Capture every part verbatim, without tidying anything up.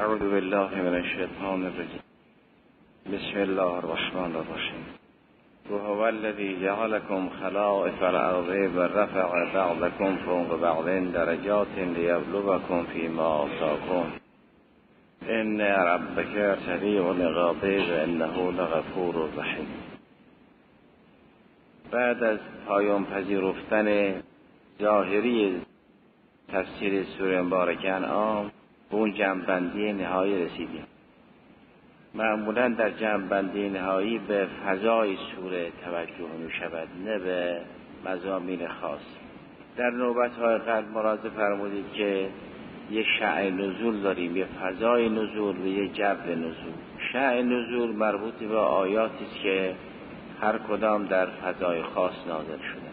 اعوذ بالله من الشیطان الرجیم. بسم الله الرحمن الرحیم. وهو الذی جعلکم خلائف الارض و رفع بعضکم فوق بعض درجات لیبلوکم فیما آتاکم ان ربک سریع العقاب و انه لغفور رحیم. بعد از پایان پذیرفتن ظاهری تفسیر سوره مبارکه انعام به اون جمع‌بندی نهایی رسیدیم. معمولا در جمع‌بندی نهایی به فضای سوره توجه می شود، نه به مضامین خاص. در نوبت‌های قبل ملاحظه فرمودید که یک شأن نزول داریم، یک فضای نزول و یک جو نزول. شأن نزول مربوط به آیاتی است که هر کدام در فضای خاص نازل شده.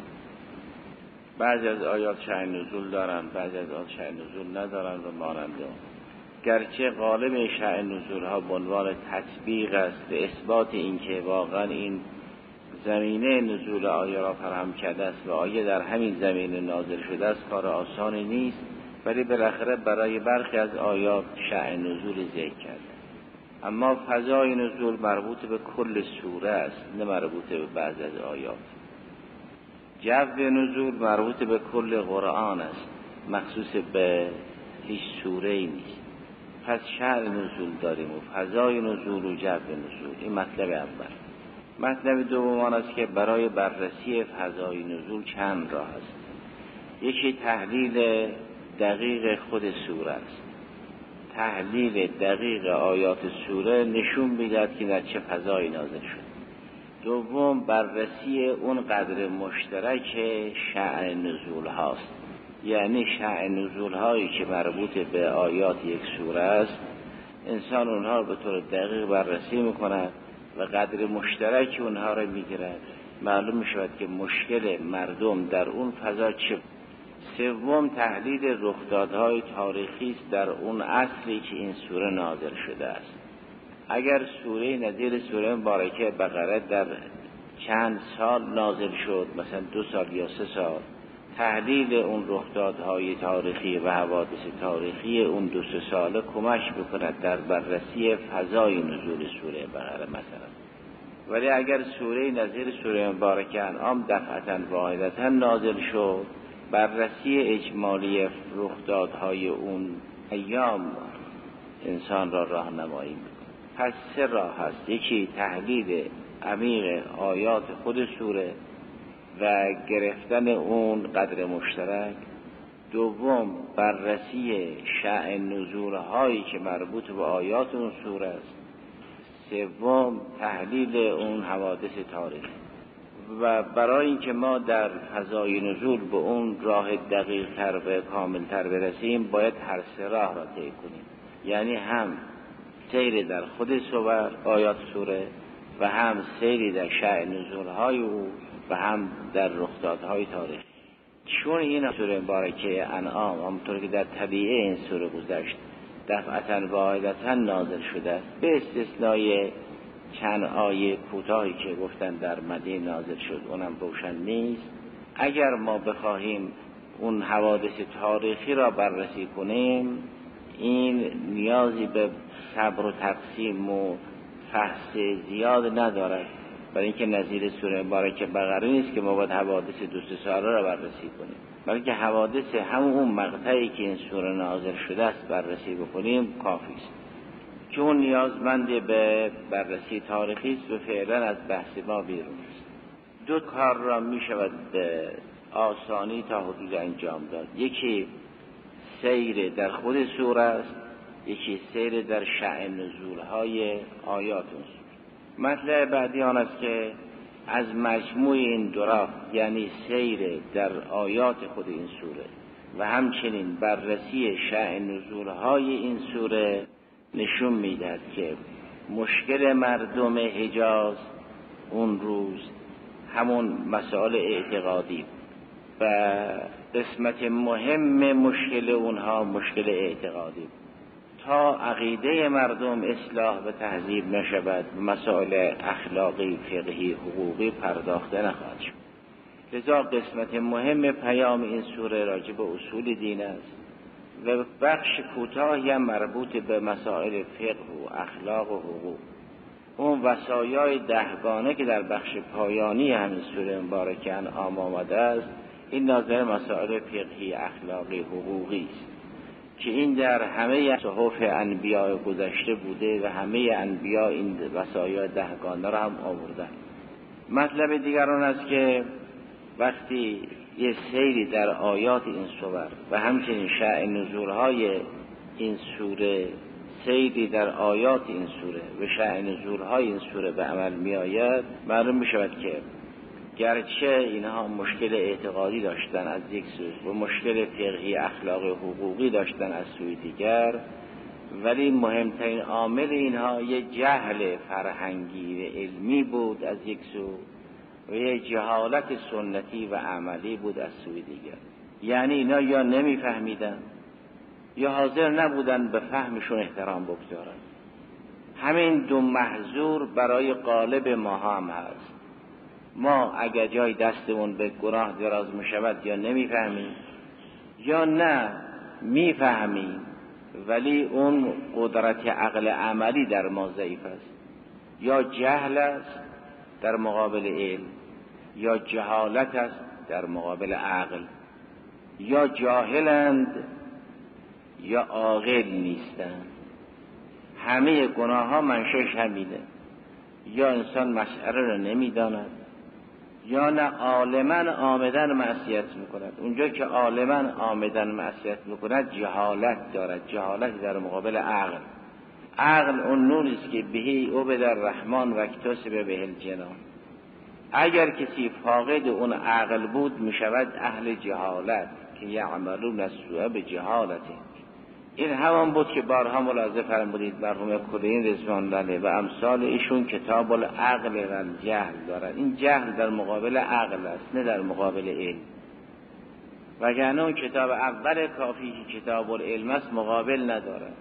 بعضی از آیات شأن نزول دارند، بعضی از آیات شأن نزول ندارند و مانند اون. گرچه غالب شأن نزول ها به عنوان تطبیق است به اثبات اینکه واقعا این زمینه نزول آیه را فراهم کرده است و آیه در همین زمینه نازل شده است، کار آسانی نیست، ولی بالاخره برای برخی از آیات شأن نزول ذکر کرده. اما فضای نزول مربوط به کل سوره است، نه مربوط به بعضی از آیات. جو نزول مربوط به کل قرآن است، مخصوص به هیچ سوره ای نیست. پس شأن نزول داریم و فضای نزول و جو نزول. این مطلب اول. مطلب دوم آن است که برای بررسی فضای نزول چند راه است. یکی تحلیل دقیق خود سوره است. تحلیل دقیق آیات سوره نشون میدهد که در چه فضایی نازل شد. دوم بررسی اون قدر مشترک شأن نزول هاست، یعنی شأن نزول هایی که مربوط به آیات یک سوره است، انسان اونها رو به طور دقیق بررسی میکند و قدر مشترک اونها رو میگیرد، معلوم میشود که مشکل مردم در اون فضا چه. سوم تحلیل رخدادهای تاریخی است در اون عصری که این سوره نازل شده است. اگر سوره نظیر سوره مبارکه بقره در چند سال نازل شد، مثلا دو سال یا سه سال، تحلیل اون رخدادهای تاریخی و حوادث تاریخی اون دو سه ساله کمک بکند در بررسی فضای نزول سوره بقره مثلا. ولی اگر سوره نظیر سوره مبارکه انعام دفعتاً واحدتاً نازل شد، بررسی اجمالی رخدادهای اون ایام انسان را راهنمایی می‌کند. پس سه راه هست. یکی تحلیل عمیق آیات خود سوره و گرفتن اون قدر مشترک. دوم بررسی شأن نزول هایی که مربوط به آیات اون سوره است. سوم تحلیل اون حوادث تاریخی. و برای اینکه ما در فضای نزول به اون راه دقیق تر و کامل تر برسیم، باید هر سه راه را طی کنیم. یعنی هم سیر در خود سور آیات سوره و هم سیری در شأن نزول‌های او و هم در رخدادهای تاریخی. چون این سوره مبارکه انعام همونطور که در طبیعه این سوره گذشت دفعتاً واحدتاً نازل شده است، به استثنای چند آیه کوتاهی که گفتن در مدینه نازل شد، اونم روشن نیست. اگر ما بخواهیم اون حوادث تاریخی را بررسی کنیم، این نیازی به صبر و تقسیم و فحص زیاد ندارد، برای اینکه نظیر سوره مبارکه بقره نیست که ما باید حوادث دو سه ساله را بررسی کنیم، بلکه حوادث همون اون مقطعی که این سوره نازل شده است بررسی بکنیم کافی است. چون نیازمند به بررسی تاریخی است و فعلا از بحث ما بیرون است. دو کار را می شود به آسانی تا حدود انجام داد. یکی سیر در خود سوره است، یکی سیر در شأن نزول‌های آیات اون سوره. مطلب بعدی آن است که از مجموع این دو راه، یعنی سیر در آیات خود این سوره و همچنین بررسی شأن نزول‌های این سوره، نشون میدهد که مشکل مردم حجاز اون روز همون مسائل اعتقادی و قسمت مهم مشکل اونها مشکل اعتقادی. تا عقیده مردم اصلاح و تهذیب نشود، مسائل اخلاقی، فقهی، حقوقی پرداخته نخواهد شد. لذا قسمت مهم پیام این سوره راجع به اصول دین است و بخش کوتاهی هم مربوط به مسائل فقه و اخلاق و حقوق. اون وصایای دهگانه که در بخش پایانی همین سوره مبارکه انعام آمده است، این ناظر مسائل فقهی، اخلاقی، حقوقی است که این در همه صحف انبیاء گذشته بوده و همه انبیاء این وصایای دهگانه را هم آوردن. مطلب دیگر آن است که وقتی یه سیری در آیات این سور و همچنین شأن نزولهای این سوره، سیری در آیات این سوره و شأن نزولهای این سوره به عمل می آید، معلوم می شود که گرچه اینها مشکل اعتقادی داشتن از یک سو و مشکل فقهی، اخلاقی و حقوقی داشتن از سوی دیگر، ولی مهمترین عامل اینها یک جهل فرهنگی و علمی بود از یک سو و یک جهالت سنتی و عملی بود از سوی دیگر. یعنی اینا یا نمیفهمیدن یا حاضر نبودن به فهمشون احترام بگذارن. همین دو محظور برای قالب ما هم هست. ما اگر جای دستمون به گناه دراز می شود یا نمیفهمیم یا نه میفهمیم ولی اون قدرت عقل عملی در ما ضعیف است، یا جهل است در مقابل علم، یا جهالت است در مقابل عقل، یا جاهلند یا عاقل نیستند. همه گناه ها منشأش همینه، یا انسان مسئله رو نمیداند یا نه عالماً عامداً معصیت میکند. اونجا که عالماً عامداً معصیت میکند جهالت دارد، جهالت در مقابل عقل. عقل اون نوری است که بهی عبد الرحمن و اکتسب به الجنان. اگر کسی فاقد اون عقل بود میشود اهل جهالت که یعملون السوء بجهالته. این همان بود که بارها ملاحظه فرمودید مرحوم کلینی رضوان الله و امثال ایشون کتاب العقل و الجهل دارد. این جهل در مقابل عقل است نه در مقابل علم. وگرنه اون کتاب اول کافی که کتاب العلم است مقابل ندارد،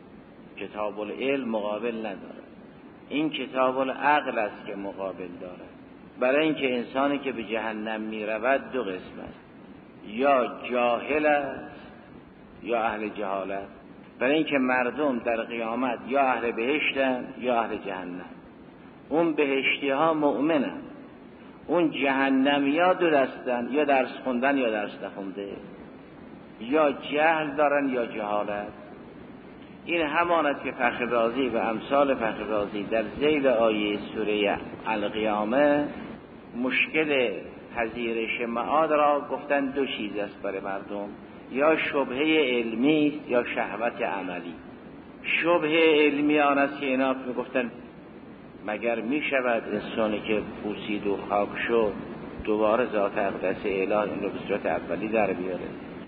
کتاب العلم مقابل ندارد. این کتاب العقل است که مقابل دارد. برای اینکه انسانی که به جهنم می رود دو قسم است، یا جاهل است یا اهل جهالت. برای اینکه مردم در قیامت یا اهل بهشتن یا اهل جهنم. اون بهشتی ها مؤمنن، اون جهنمی ها دو دستن، یا درس خوندن یا درس نخونده، یا جهل دارن یا جهالت. این همانست که فخر رازی و امثال فخر رازی در ذیل آیه سوره القیامه مشکل پذیرش معاد را گفتن دو چیز است برای مردم، یا شبهه علمی است یا شهوت عملی. شبهه علمی آن است که اینا میگفتن مگر می شود انسانی که پوسید و خاک شد دوباره ذات اقدس اله این رو به صورت اولی در بیاره؟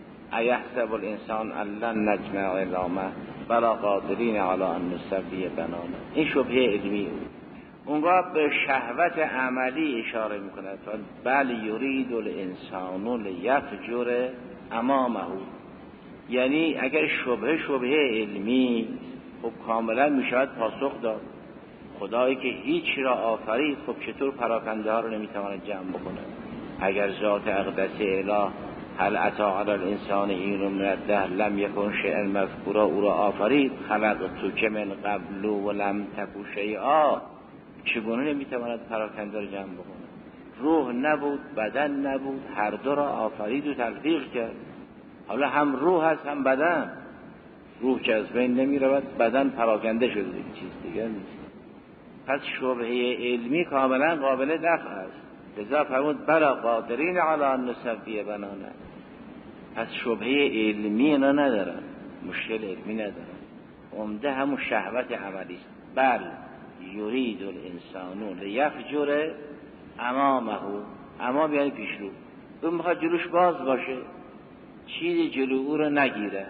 ایحسب الانسان ان لن نجمع عظامه بلا قادرین علی ان نسوی بنانه. این شبهه علمی. اونگاه به شهوت عملی اشاره میکند، بل یرید الانسان لیفجر امامه. یعنی اگر شبهه شبهه علمی خب کاملا میشود پاسخ داد. خدایی که هیچ را آفرید خب چطور پراکنده ها رو نمیتواند جمع بکنه؟ اگر ذات اقدس اله هل اتی علی الانسان حین من الدهر لم یکن شیئا مذکورا او را آفرید، خلقتک من قبل ولم تک شیئا، چگونه نمیتواند پراکنده رو جمع بکنه؟ روح نبود، بدن نبود، هر دو را آفرید و تلفیق کرد. حالا هم روح هست هم بدن. روح که از بین نمی رود، بدن پراکنده شده، دیگه چیز دیگه نیست. پس شبهه علمی کاملا قابل دفع است. لذا فرمود بلا قادرین علی ان نسوی بنانه. پس شبهه علمی اینا ندارن، مشکل علمی ندارن. عمده همون شهوت عملی است. بل یرید الانسان لیفجر امامه. امام یعنی پیش رو. اون میخواد جلوش باز باشه، چیزی جلو او رو نگیره.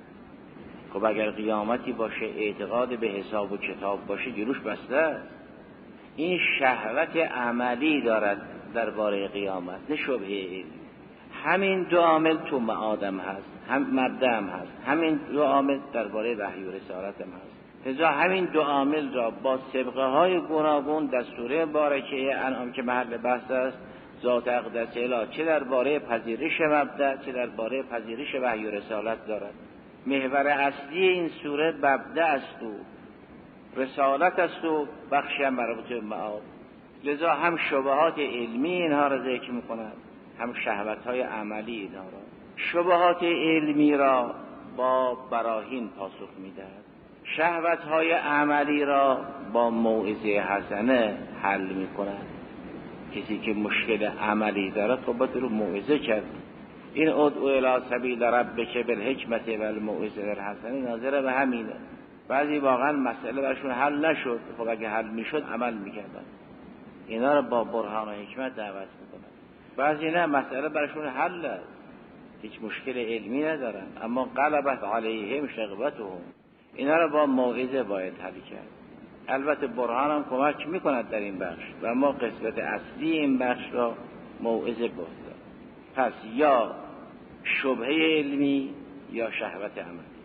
خب اگر قیامتی باشه، اعتقاد به حساب و کتاب باشه، جلوش بسته است. این شهوت عملی دارد درباره قیامت، نه شبهه علمی. همین دو عامل تو معادم هست، هم مبدأ هم هست. همین دو عامل درباره وحی و رسالت هم هست. لذا همین دو عامل را با سبقه های گوناگون در سوره مبارکه انعام که محل بحث است، ذات اقدس اله چه درباره پذیرش مبدأ چه درباره پذیرش وحی و رسالت دارد. محور اصلی این سوره مبدأ است و رسالت است و بخشی هم مربوط به معاد. لذا هم شبهات علمی اینها را ذکر می‌کند، هم شهوت‌های عملی اینها را. شبهات علمی را با براهین پاسخ می‌دهد، شهوت‌های عملی را با موعظه حسنه حل می‌کند. کسی که مشکل عملی دارد خب باید رو موعظه کرد. این ادعو الی سبیل ربک بالحکمت و الموعظه الحسنه ناظر به همینه. بعضی واقعا مسئله برشون حل نشد، خب اگه حل میشد عمل میکردن، اینا رو با برهان و حکمت دعوت میکنن. بعضی نه، مسئله برشون حل است، هیچ مشکل علمی ندارن، اما غلبت علیهم شغبتهم، اینا رو با موعظه باید حل کرد. البته برهان هم کمک میکند در این بخش و ما قسمت اصلی این بخش را موعظه بود. پس یا شبهه علمی یا شهوت عملی.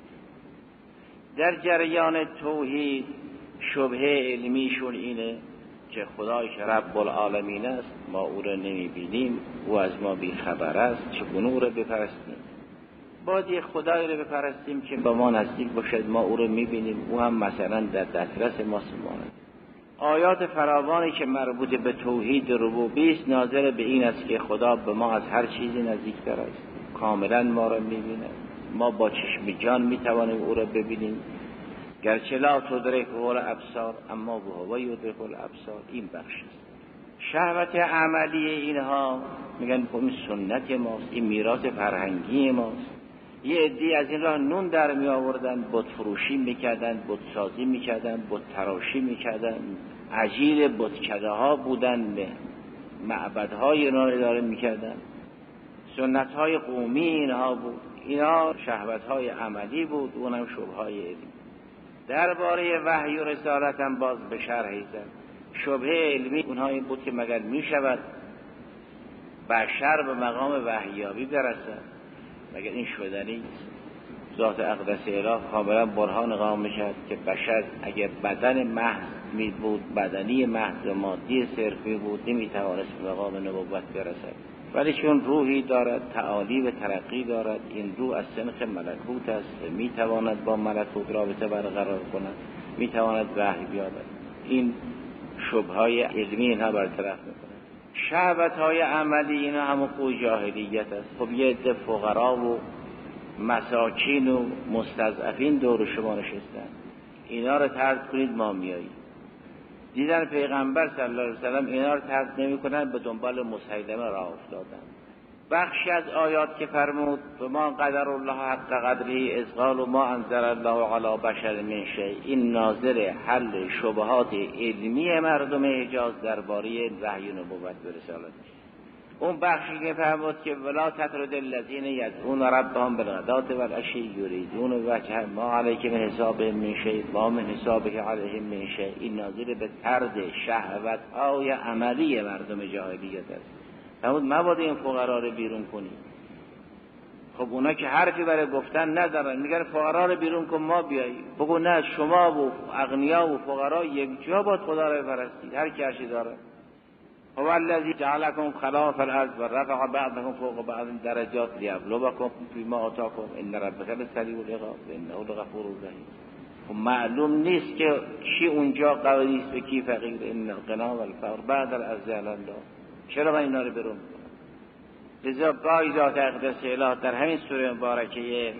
در جریان توحید شبهه علمیشون اینه که خدای که رب العالمین است ما او را نمیبینیم، او از ما بیخبر است، چگونه او را بپرستیم؟ باید یه خدای را بپرستیم که با ما نزدیک باشد، ما او را میبینیم، او هم مثلا در دسترس ماست. آیات فراوانی که مربوط به توحید ربوبی است ناظر به این است که خدا به ما از هر چیزی نزدیکتر است، کاملا ما را میبیند، ما با چشم جان میتوانیم او را ببینیم، گرچه لا تدرکه الابصار اما هو یدرک الابصار. این بخش است. شهوت عملی اینها میگن این سنت ماست، این میراث فرهنگی ماست. یه عده‌ای از این راه نون در می آوردن، بت فروشی میکردن، بت سازی میکردن، بت تراشی میکردن، اجیر بتکده ها بودن، معبدهای اینا رو اداره میکردن، سنت های قومی اینها بود. اینا شهوت های عملی بود، اونم شبهه های علمی. درباره وحی و رسالت هم باز به شرحی زد. شبهه علمی اونها این بود که مگر میشود بشر به مقام وحییابی برسد؟ مگر این شدنی؟ ذات اقدس اله کاملا برهان قائم میشد که بشر اگر بدن محض می بود، بدنی محض و مادی صرفی بود، نمیتوانست به مقام نبوت برسد. ولی چون روحی دارد، تعالی و ترقی دارد، این روح از سنخ ملکوت است، میتواند با ملکوت رابطه برقرار کند، میتواند وحی بیابد. این شبههای علمی اینها برطرف میکنه. شهوت‌های عملی اینا همون قوی جاهلیت است. خب یه عده فقرا و مساکین و مستضعفین دور شما نشستن، اینا رو طرد کنید ما میاییم. دیدن پیغمبر صلی الله علیه وسلم اینا رو طرد نمی‌کنن، به دنبال مسیلمه راه افتادن. بخشی از آیات که فرمود و ما قدر الله حق قدره اذ قالوا ما انزل الله علی بشر من شیء، این ناظر حل شبهات علمی مردم حجاز درباره وحی و نبوت و رسالت. اون بخشی که فرمود که ولا تطرد الذین یدعون ربهم بالغداة والعشی یریدون وجهه ما علیک من حسابهم من شیء ما من حسابک علیهم من شیء، این ناظر به طرد شهوت‌های عملی مردم جاهلیت است. فرمود مبادا این فقرا رو بیرون کنی. خب اونا که حرفی برای گفتن ندارن، میگن فقرا رو بیرون کن ما بیایی. بگو نه، شما و اغنیا و فقرا یک جا باید خدا رو بپرستید، هر کی هرچی داره. هو الذی جعلکم خلاف الارض و رفع بعضکم فوق بعض درجات لیبلوکم فیما آتاکم ان ربک لسریع العقاب و انه لغفور رحیم. خب معلوم نیست که کی اونجا قوی است و کی فقیر. ان الغنا والفقر بعد الازل الله. چرا من اینا رو برون کنم؟ لذا گاهی ذات اقدس اله در همین سوره مبارکه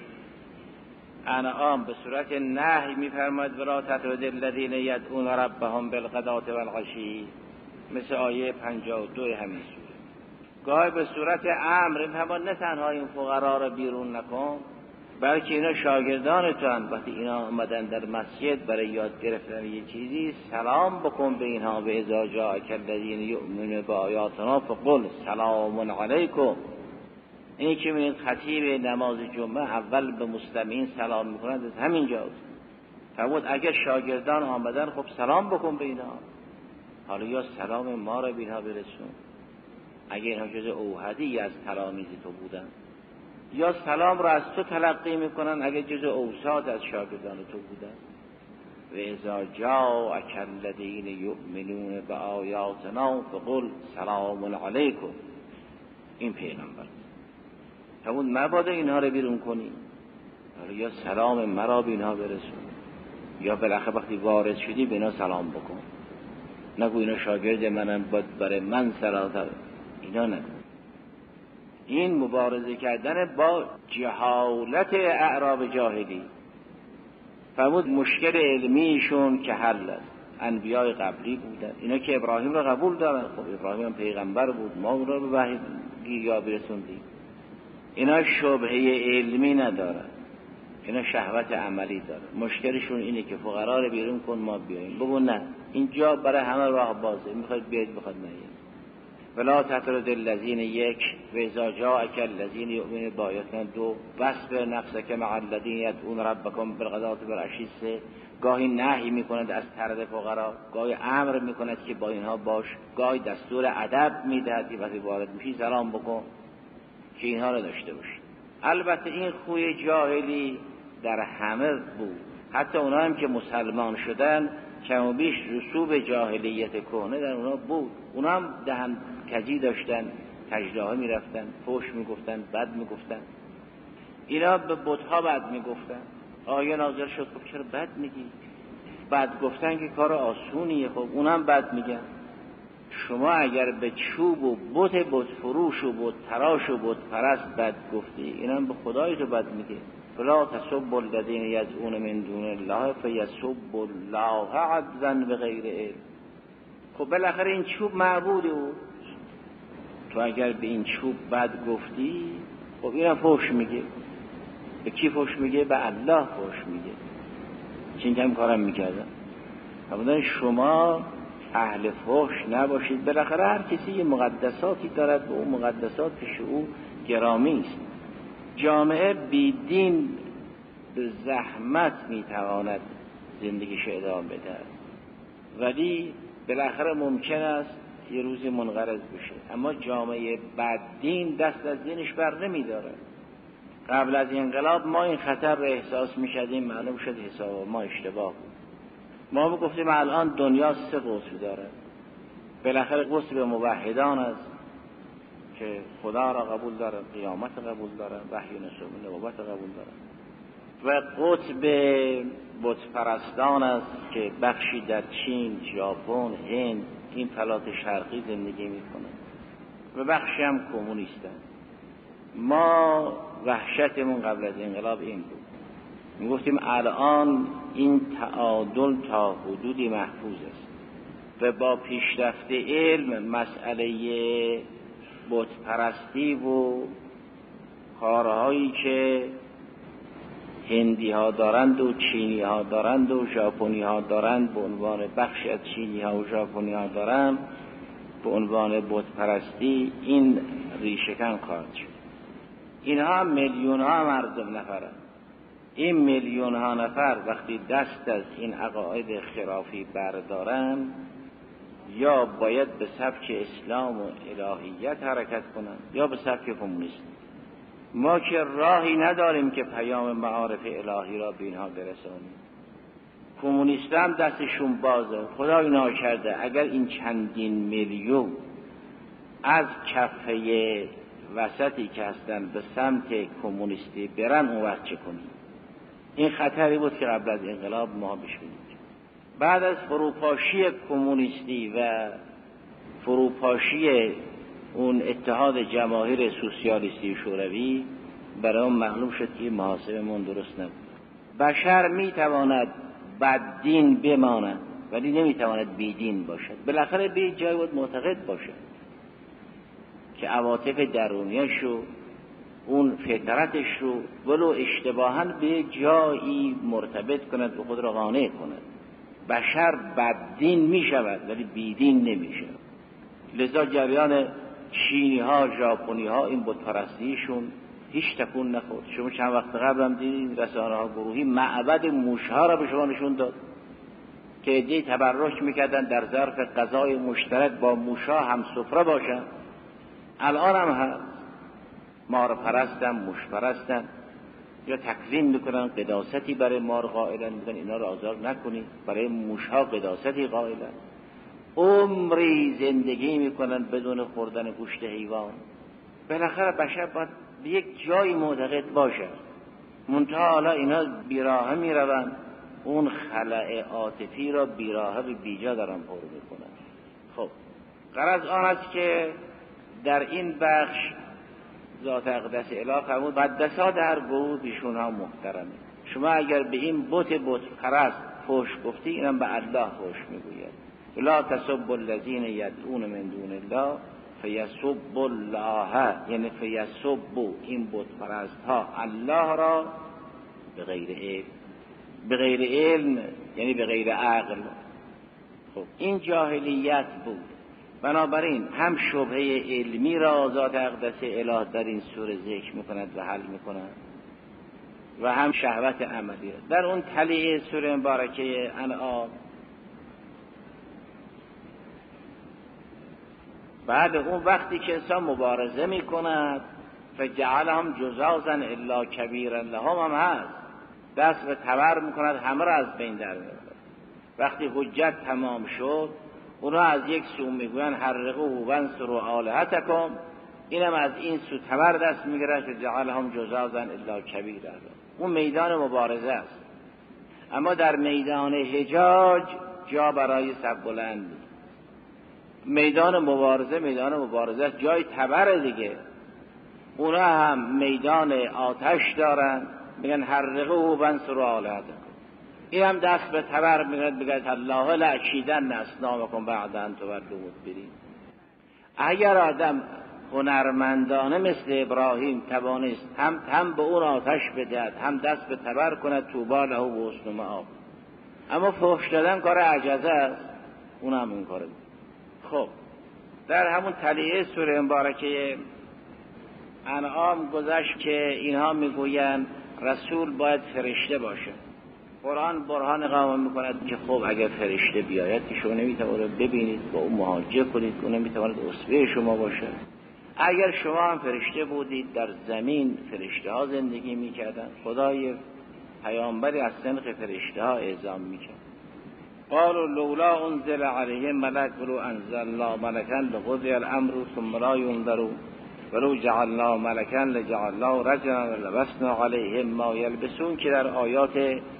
انعام به صورت نهی می‌فرماید ولا تطرد الذین یدعون ربهم بالغداة والعشی، مثل آیه پنجاه و دو همین سوره. گاهی به صورت امر می‌فرماید نه تنها این فقرا را بیرون نکن، بلکه اینا شاگردان تو هستند. وقتی اینا اومدن در مسجد برای یاد گرفتن یه چیزی، سلام بکن به اینها. به اذا جاءک الذین یؤمنون بآیاتنا فقل سلام علیکم. این که میگن خطیب نماز جمعه اول به مستمعین سلام میکنند، از همینجاست. فرمود اگر شاگردان آمدن خب سلام بکن به اینها. حالا یا سلام ما را به اینها برسون، اگر اینها جز اوحدی از تلامیذ تو بودن، یا سلام را از تو تلقی میکنن اگه جز اوساد از شاگردان تو بودن. و اذا جاءک الذین یؤمنون بآیاتنا فقل سلام علیکم. این پیغمبر همون مبادا اینها رو بیرون کنی. یا سلام مرا به اینها برسون، یا بالاخره وقتی وارد شدی به اینا سلام بکن، نگو اینا شاگرد منن باید برای من سلام. اینا نگو. این مبارزه کردن با جهالت اعراب جاهلی. فرمود مشکل علمیشون که حل است. انبیای قبلی بودن، اینا که ابراهیم رو قبول دارن، خب ابراهیم هم پیغمبر بود، ما اون رو به وحی گیریا برسوندیم. اینا شبهه علمی ندارن، اینا شهوت عملی داره. مشکلشون اینه که فقرا رو بیرون کن ما بیاییم. بگو نه، اینجا برای همه راه بازه، میخواید بیاید میخواد نیاید. ولا تطرد الذین یک و اذا جاءک الذین یؤمنون بآیاتنا دو واصبر نفسک مع الذین یدعون ربکم بالغداة والعشی سه. گاهی نهی میکند از طرد فقرا، گاهی امر میکند که با اینها باش، گاهی دستور ادب میدهد که وقتی وارد میشی سلام بکن، که اینها رو داشته باشی. البته این خوی جاهلی در همه بود، حتی اونا هم که مسلمان شدن کم و بیش رسوب جاهلیت کهنه در اونا بود. اونا هم دهن کجی داشتن، تجداها میرفتن، فوش میگفتن، بد میگفتن. اینا به بتها بد میگفتن. آیه نازل شد خب چرا بد میگی؟ بد گفتن که کار آسونیه، خب اونم بد میگن. شما اگر به چوب و بت بت فروش و بت تراش و بت پرست بد گفتی، اینم به خدای تو بد میگه. فلا تسبوا الذین یدعون من دون الله فیسبوا الله عدوا بغیر علم. خب بالاخره این چوب معبود او، تو اگر به این چوب بد گفتی، خب اینم فحش میگه. به کی فحش میگه؟ به الله فحش میگه. چین کم کارم میکردن. همونطور شما اهل فحش نباشید. بالاخره هر کسی یه مقدساتی دارد و اون مقدسات پیش او گرامی است. جامعه بی دین به زحمت میتواند زندگیش ادامه بده، ولی بالاخره ممکن است یه روزی منقرض بشه. اما جامعه بد دین دست از دینش بر نمیداره. قبل از انقلاب ما این خطر رو احساس میشدیم، معلوم شد حساب ما اشتباه بود. ما گفتیم الان دنیا سه قطب داره. بالاخره قطب موحدان است که خدا را قبول داره، قیامت قبول داره، وحی نصوب نبوت قبول داره، و قطب بت پرستان است که بخشی در چین، ژاپن، هند، این فلات شرقی زندگی میکنه، و بخشی هم کمونیستن. ما وحشتمون قبل از انقلاب این بود، میگفتیم الان این تعادل تا حدودی محفوظ است و با پیشرفت علم مسئله بت پرستی و کارهایی که هندی ها دارند و چینی ها دارند و ژاپنی ها دارند به عنوان بخشی از چینی ها و ژاپنی ها دارند به عنوان بت پرستی، این ریشه‌کن خواهد شد. اینها میلیون ها مردم نفرند. این میلیون ها نفر وقتی دست از این عقاید خرافی بردارن، یا باید به سبک اسلام و الهیت حرکت کنن یا به سبک کمونیسم. ما که راهی نداریم که پیام معارف الهی را به اینها برسانیم. کمونیست هم دستشون بازه. خدای ناکرده اگر این چندین میلیون از کفه وسطی که هستن به سمت کمونیستی برن، اون وقت چه کنیم؟ این خطری بود که قبل از انقلاب ما بشوییم. بعد از فروپاشی کمونیستی و فروپاشی اون اتحاد جماهیر سوسیالیستی شوروی، برای اون معلوم شد که محاسبمون درست نبود. بشر میتواند بددین بماند ولی نمیتواند بیدین باشد. بالاخره به جای بود معتقد باشد که عواطف درونیش رو، اون فطرتش رو ولو اشتباهاً به جایی مرتبط کند و خود را قانع کند. بشر بددین می شود ولی بیدین نمی شود. لذا جریان چینی ها، ژاپنی ها، این بت پرستیشون هیچ تکون نخورد. شما چند وقت قبل هم دیدید رسانه ها گروهی معبد موش ها را به شما نشون داد که عده‌ای تبرک میکردن در ظرف غذای مشترک با موش ها هم سفره باشن. الان هم هست. مار پرستن، موش پرستن، یا تکریم میکنن، قداستی برای مار قائلن، میگن اینا رو آزار نکنید. برای موش ها قداستی قائلن. عمری زندگی میکنن بدون خوردن گوشت حیوان. بالاخره بشر باید به یک جایی معتقد باشه منتها حالا اینا بیراهه میروند، اون خلأ عاطفی را بیراهه به بیجا دارن پر میکنن. خب غرض آن است که در این بخش ذات اقدس اله فرمود قدسا در گروه ایشون ها محترمه. شما اگر به این بت بت پرست فحش گفتی، اینم به الله فحش میگوید. لا تسبوا الذین یدعون من دون الله فیسبوا الله، یعنی فیسبوا این بت پرست ها الله را به غیر علم، به غیر علم یعنی به غیر عقل. خب این جاهلیت بود. بنابراین هم شبهه علمی را ذات اقدس اله در این سوره ذکر میکند و حل میکند و هم شهوت عملی. در اون تلیه سوره مبارکه انعام بعد اون وقتی که انسان مبارزه میکند فجعلهم جزازا الا کبیرا لهم هم هست، دست به تبر میکند، همه را از بین در میبرد. وقتی حجت تمام شد اونا از یک سو میگوین حرقوه وانصروا آلهتکم، اینم از این سو تبر دست میگیرد که جعلهم جزازا الا کبیرا. اون میدان مبارزه است. اما در میدان حجاج جا برای سب بلند، میدان مبارزه میدان مبارزه است، جای تبر دیگه. اونا هم میدان آتش دارن، میگن حرقوه وانصروا آلهتکم. این هم دست به تبر میگرد بگرد الله لأکیدن اصنامکم بعد ان تولوا مدبرین. اگر آدم هنرمندانه مثل ابراهیم توانست هم هم به اون آتش بدهد هم دست به تبر کند طوبی له و حسن مآب. اما فحش دادن کار عجزه است، اون هم این کاره. خب در همون تلیه سوره مبارکه انعام گذشت که اینها میگویند رسول باید فرشته باشه. قرآن برهان قائم میکند که خب اگر فرشته بیاید که شما نمیتواند ببینید با اون مهاجه کنید، اون نمیتواند اصبع شما باشه. اگر شما هم فرشته بودید در زمین فرشته ها زندگی میکردن، خدای پیامبری از سنخ فرشته ها اعزام میکرد. قالوا لولا انزل علیه ملک ولو انزل الله ملکا لقضی الامر ثم لا ينظرون ولو جعلنا ملکا لجعلناه رجلا ولبسنا علیهم ما یلبسون، که در آیات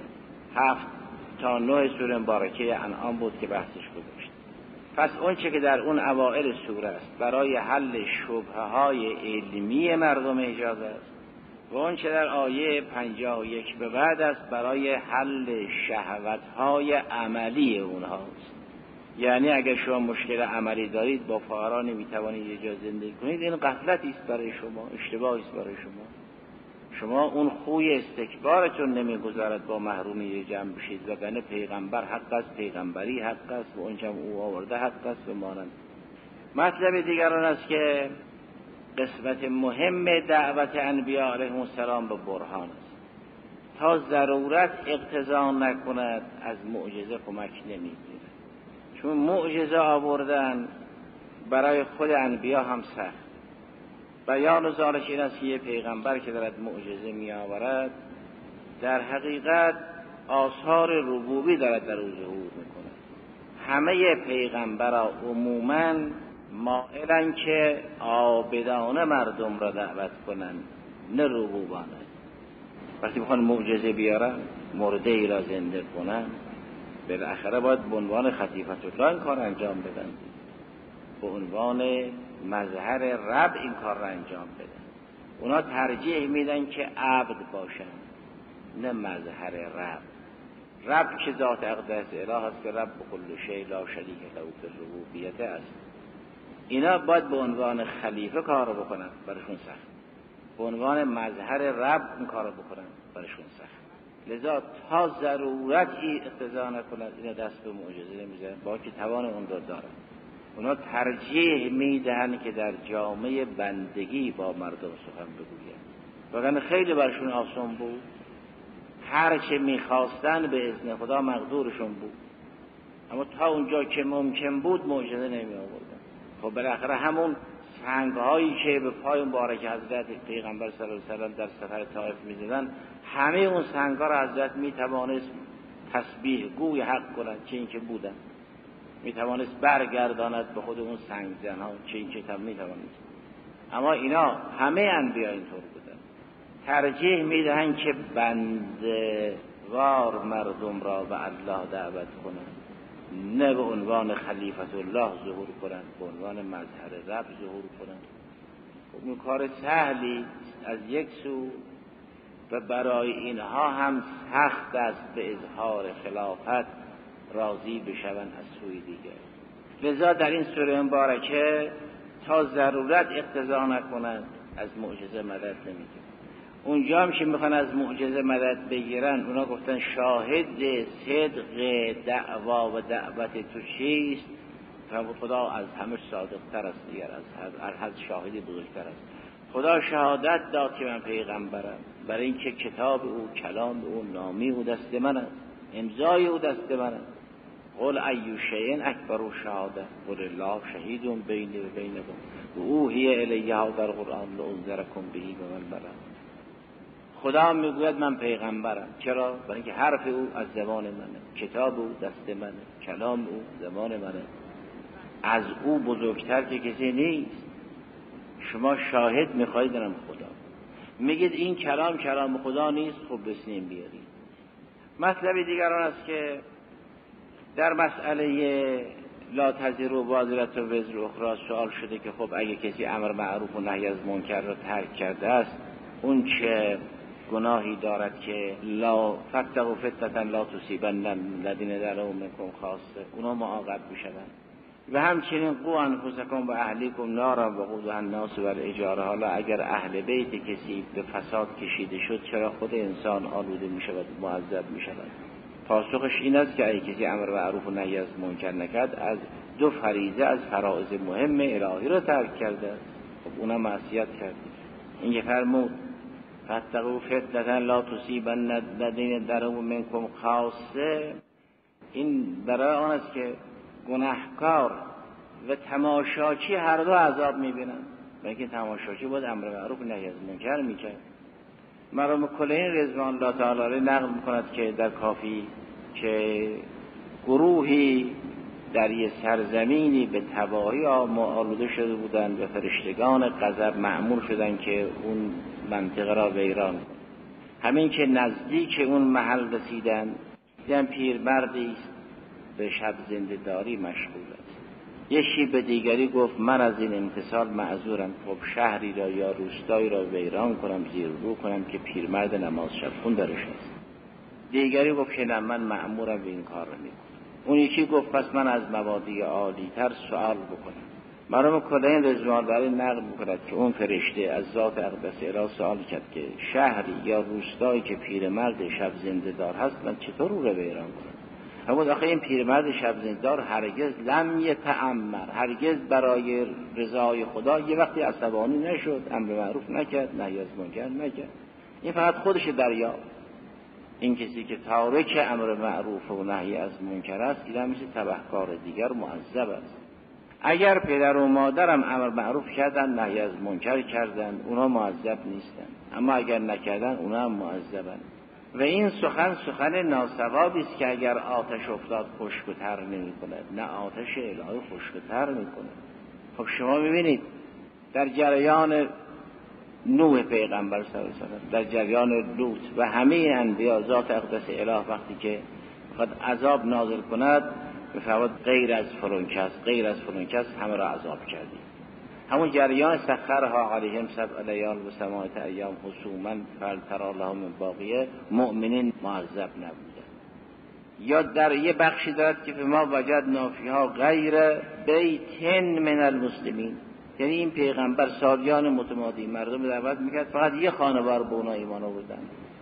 هفت تا نه سوره مبارکه انعام بود که بحثش گذاشت. پس اون چه که در اون اوائل سوره است برای حل شبهه های علمی مردم حجاز است و اون چه در آیه پنجاه و یک به بعد است برای حل شهوت های عملی اونهاست. یعنی اگر شما مشکل عملی دارید با فقرا نمیتوانید یه جا زندگی کنید، این غفلتی است برای شما، اشتباهی است برای شما. شما اون خوی استکبارتون نمیگذارد با محرومی جمع بشید، وگرنه پیغمبر حق است، پیغمبری حق است و اون چه او آورده حق است و مانند. مطلب دیگر آن است که قسمت مهم دعوت انبیاء علیهم السلام به برهان است. تا ضرورت اقتضا نکند از معجزه کمک نمیگیرد، چون معجزه آوردن برای خود انبیاء هم سخت. بیان ذالک این است که یه پیغمبر که دارد معجزه می آورد در حقیقت آثار ربوبی دارد در او ظهور میکنه. همه پیغمبرها عموماً مائلن که عابدانه مردم را دعوت کنن، نه ربوبانه. وقتی بخوان معجزه بیارن، مرده ای را زنده کنن، بالاخره باید به عنوان خلیفت الله این کار انجام بدن، به عنوان مظهر رب این کار را انجام بدن. اونا ترجیح میدن که عبد باشن نه مظهر رب. رب که ذات اقدس اله است که رب کل شیء لا شریک له فی الربوبیت است. اینا باید به عنوان خلیفه کار رو بکنن، برشون سخت. به عنوان مظهر رب این کار رو بکنن، برشون سخت. لذا تا ضرورتی اقتضا نکند اینا دست به معجزه نمیزنن، با که توان اون رو دارن. اونا ترجیح میدهن که در جامعه بندگی با مردم سخن بگوین، وگرنه خیلی برشون آسان بود. هر چه میخواستن به اذن خدا مقدورشون بود، اما تا اونجا که ممکن بود معجزه نمی آوردن. خب بالاخره همون سنگ‌هایی که به پای مبارک حضرت پیغمبر صلی الله علیه و سلم در سفر طائف می‌زدن، همه اون سنگ‌ها را حضرت می‌توانست تسبیح گوی حق کند، چه اینکه بودن. می‌توانست برگرداند به خود اون سنگ‌زن‌ها، چه اینکه تم می‌توانست. اما اینا همه انبیا اینطور بودن. ترجیح میدهند که بنده وار مردم را به الله دعوت کنند، نه به عنوان خلیفت الله ظهور کنند، به عنوان مظهر رب ظهور کنند. خب این کار سهلی از یک سو و برای اینها هم سخت است به اظهار خلافت راضی بشوند از سوی دیگر. لذا در این سوره مبارکه تا ضرورت اقتضا نکند از معجزه مدد نمیگیرن. اونجا هم که میخوان از معجزه مدد بگیرن، اونا گفتن شاهد صدق دعوا و دعوت تو چیست؟ خدا از همه صادقتر است دیگر، از هر شاهدی بزرگتر است. خدا شهادت داد که من پیغمبرم، برای اینکه کتاب او، کلام او، نامی او دست من است، امضای او دست من است. قل ای شیء اکبر شهاده قل الله شهید بینی و بینکم و اوحی الی هذا القرآن لانذرکم به و من بلغ. خدا میگوید من پیغمبرم. چرا؟ برای اینکه حرف او از زبان منه، کتاب او دست منه، کلام او زبان منه. از او بزرگتر که کسی نیست. شما شاهد میخواید دارم خدا میگید این کلام کلام خدا نیست، خب بسنیم بیارید. مطلب دیگر آن است که در مسئله لا تزر وازرة وزر اخرى سوال شده که خب اگه کسی امر معروف و نهی از منکر را ترک کرده است، اون چه گناهی دارد که لا فتقوا فتنة لا تصیبن الذین ظلموا منکم خاصه، اونا معاقب میشوند. و همچنین قو انفسکم و اهلیکم نارا وقودها الناس والحجاره. حالا اگر اهل بیت کسی به فساد کشیده شد، چرا خود انسان آلوده می شود، معذب می شود؟ پاسخش این است که اگه کسی امر معروف و نهی از منکر نکرد، از دو فریضه از فرائض مهم الهی را ترک کرده، خب اونم معصیت کرد. این که فرمود فاتقوا فتنة لا تصیبن الذین ظلموا منکم خاصه، این برای آن است که گناهکار و تماشاچی هر دو عذاب میبینن. بلکه تماشاچی باید امر معروف و نهی از منکر میکرد. مرحوم کلینی رضوان الله تعالی علیه نقل میکند که در کافی که گروهی در یه سرزمینی به تباهی آلوده شده بودند و فرشتگان غضب مأمور شدند که اون منطقه را ویران کنند. همین که نزدیک اون محل رسیدند، دیدن پیرمردی است به شب زنده داری مشغول است. یکی به دیگری گفت من از این امتثال معذورم، خب شهری را یا روستایی را ویران کنم، زیر رو کنم که پیرمرد نماز شب خون درش است. دیگری گفت که نه، من مأمورم به این کار را میکنم. اون یکی گفت پس من از مبادی عالی تر سوال بکنم. مرحوم کلین رضوان الله علیه نقل میکند که اون فرشته از ذات اقدس الهی سوال کرد که شهری یا روستایی که پیرمرد شب زنده دار هست، من چطور او را ویران کنم؟ همون آخه این پیرمرد شب زندار هرگز لم یتأمر، هرگز برای رضای خدا یه وقتی عصبانی نشد، امر معروف نکرد، نهی از منکر نکرد. این فقط خودش دریا. این کسی که تارک امر معروف و نهی از منکر است، دیدن میشه تبهکار دیگر معذب است. اگر پدر و مادرم امر معروف کردن، نهی از منکر کردن، اونا معذب نیستن، اما اگر نکردن اونا هم معذبن. و این سخن سخن ناسوابی است که اگر آتش افتاد خشک و تر نمی کند، نه آتش الهی خشک و تر می کند. خب شما ببینید در جریان نوح پیغمبر صلی الله علیه و سلم، در جریان لوط و همه انبیا، ذات اقدس اله وقتی که خود عذاب نازل کند میفرماید غیر از فلان کس، غیر از فلان کس همه را عذاب کردیم. همون جریان سخرها علیهم سبع لیال و ثمانیة ایام حسوما فلتری لهم من باقیه، مؤمنین معذب نبودن. یا در یه بخشی دارد که ما وجدنا فیها غیر بیت من المسلمین، یعنی این پیغمبر سالیان متمادی مردم دعوت میکرد، فقط یه خانوار به اونا ایمان آوردن،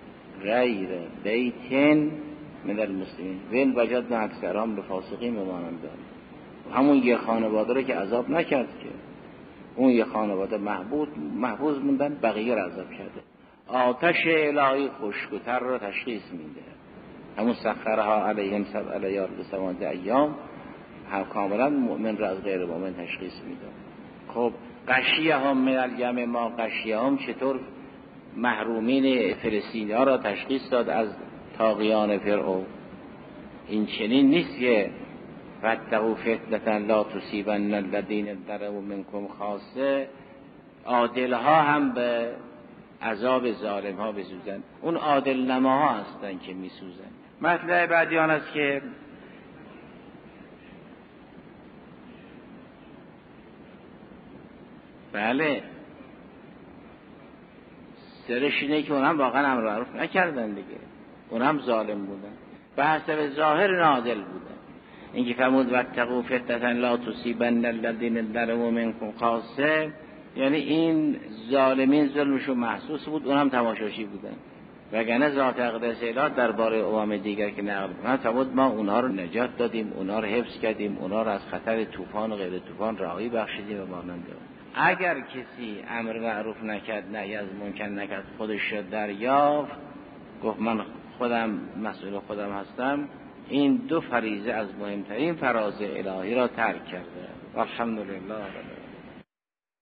غیر بیت من المسلمین وین وجدنا اکثرهم بفاسقین و مانند. همون یه خانواده رو که عذاب نکرد که، اون یه خانواده محبوب محفوظ موندن، بقیه را عذاب کرده. آتش الهی خشک‌تر را تشخیص میده. همون سخرها علیهم سبع لیال و ثمانیة ایام هم کاملا مؤمن را از غیر مؤمن تشخیص میده. خب غشیه هم من الیم ما غشیه هم چطور محرومین فلسطینی ها را تشخیص داد از طاغیان فرعون؟ این چنین نیست که فاتقوا فتنة لا تصیبن الذین ظلموا منکم خاصه. عادل ها هم به عذاب ظالم ها بسوزن. اون عادل نماها هستن که میسوزن. مطلب بعدی آن است که بله سرش اینه که اونم واقعا امر معروف نکردن دیگه، اونم ظالم بودن، به حسب ظاهر عادل بودن. اینکه فرمود واتقوا فتنة لا تصیبن الذین ظلموا منکم خاصه، یعنی این ظالمین ظلمشون محسوس بود، اونم تماشاشی بودن. وگرنه ذات اقدس الهی درباره امم دیگر که نقل می‌کنه فرمود ما اونها رو نجات دادیم، اونها رو حفظ کردیم، اونها رو از خطر طوفان و غیر طوفان رهایی بخشیدیم و مانند. اگر کسی امر معروف نکرد نهی از منکر نکرد، خودش رو دریافت گفت من خودم مسئول خودم هستم، این دو فریضه از مهمترین فرایض الهی را ترک کرده. الحمدلله.